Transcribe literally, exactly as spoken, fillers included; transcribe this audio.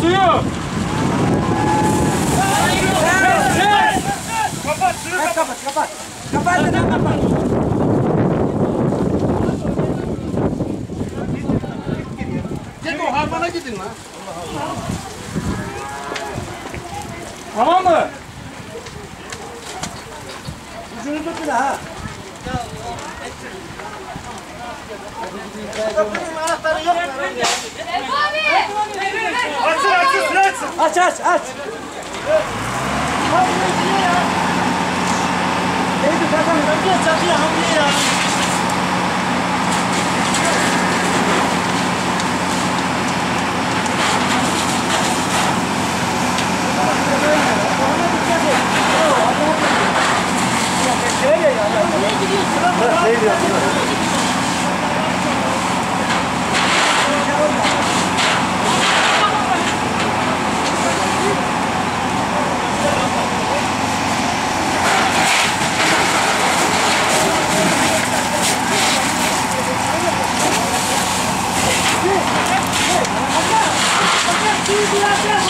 suyu. Kapat suyu kapat. Kapat kapat. Kapat dedim kapat. Gel o harmana gidin lan. Tamam mı? Ucunu tutun ha. Kapının anahtarı yok mu? Açsın açsın suyu açsın. Aç aç aç. Neydi bakalım? Önce çatıya hamle ya. Ne gidiyorsun? Hey, hey, hey, hey, hey, hey, hey, hey, hey,